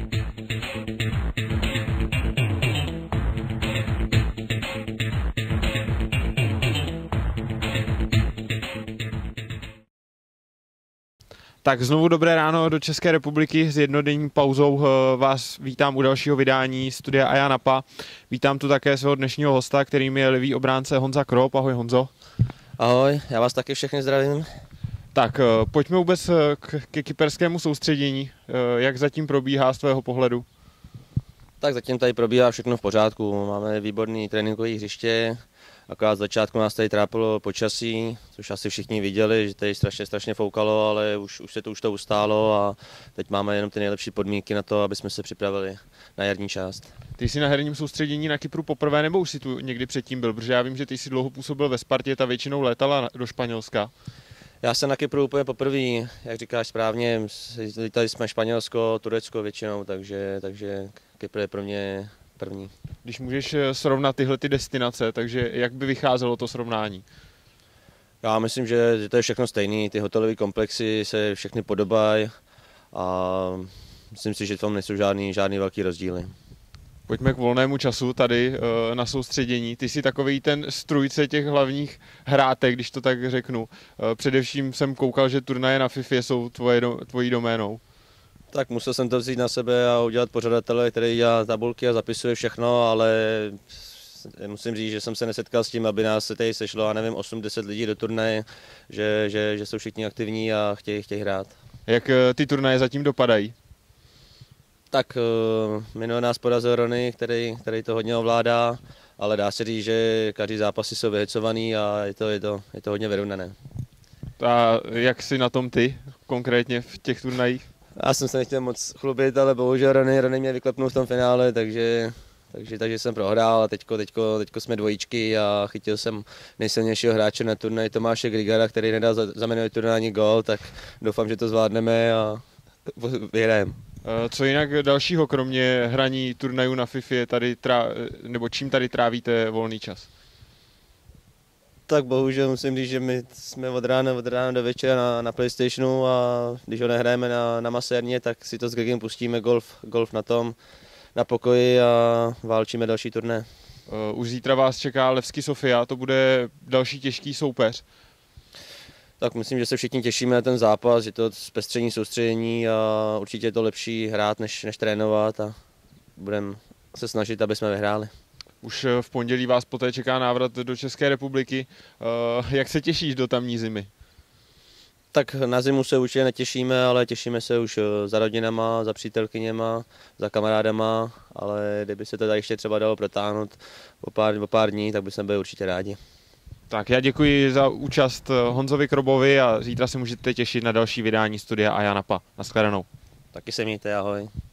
Tak znovu dobré ráno do České republiky. S jednodenní pauzou vás vítám u dalšího vydání studia Aja Napa. Vítám tu také svého dnešního hosta, kterým je levý obránce Honza Krop. Ahoj Honzo. Ahoj, já vás taky všechny zdravím. Tak pojďme vůbec ke kyperskému soustředění. Jak zatím probíhá z tvého pohledu? Tak zatím tady probíhá všechno v pořádku. Máme výborný tréninkové hřiště. Akorát z začátku nás tady trápilo počasí, což asi všichni viděli, že tady strašně foukalo, ale už to ustálo a teď máme jenom ty nejlepší podmínky na to, aby jsme se připravili na jarní část. Ty jsi na herním soustředění na Kypru poprvé, nebo už jsi tu někdy předtím byl? Protože já vím, že ty jsi dlouho působil ve Spartě, ta většinou létala do Španělska. Já jsem na Kypru úplně poprvé, jak říkáš správně, lítali jsme Španělsko, Turecko většinou, takže Kypr je pro mě první. Když můžeš srovnat tyhle ty destinace, takže jak by vycházelo to srovnání? Já myslím, že to je všechno stejné, ty hotelové komplexy se všechny podobají a myslím si, že v tom nejsou žádný velký rozdíly. Pojďme k volnému času tady na soustředění. Ty jsi takový ten strůjce těch hlavních hrátek, když to tak řeknu. Především jsem koukal, že turnaje na FIFA jsou tvojí doménou. Tak musel jsem to vzít na sebe a udělat pořadatele, který dělá tabulky a zapisuje všechno, ale musím říct, že jsem se nesetkal s tím, aby nás se tady sešlo, já nevím, 8-10 lidí do turnaje, že jsou všichni aktivní a chtějí hrát. Jak ty turnaje zatím dopadají? Tak minulý nás porazil Rony, který to hodně ovládá, ale dá se říct, že každý zápasy jsou vyhecovaný a je to hodně vyrovnané. A jak jsi na tom ty konkrétně v těch turnajích? Já jsem se nechtěl moc chlubit, ale bohužel Rony mě vyklepnul v tom finále, takže jsem prohrál a teďko jsme dvojičky a chytil jsem nejsilnějšího hráče na turnaj Tomáše Grigara, který nedal za minulý turnaj ani gól, tak doufám, že to zvládneme a vyhrajeme. Co jinak dalšího, kromě hraní turnajů na FIFA, nebo čím tady trávíte volný čas? Tak bohužel musím říct, že my jsme od rána do večera na PlayStationu a když ho nehrajeme na masérně, tak si to s Grigem pustíme golf na pokoji a válčíme další turné. Už zítra vás čeká Levski Sofia, to bude další těžký soupeř. Tak myslím, že se všichni těšíme na ten zápas, že to zpestření soustředění a určitě je to lepší hrát, než trénovat a budeme se snažit, aby jsme vyhráli. Už v pondělí vás poté čeká návrat do České republiky. Jak se těšíš do tamní zimy? Tak na zimu se určitě netěšíme, ale těšíme se už za rodinama, za přítelkyněma, za kamarádama, ale kdyby se to tady ještě třeba dalo protáhnout o pár dní, tak bychom byli určitě rádi. Tak já děkuji za účast Honzovi Krobovi a zítra se můžete těšit na další vydání studia Aja Napa. Naschledanou. Taky se mějte, ahoj.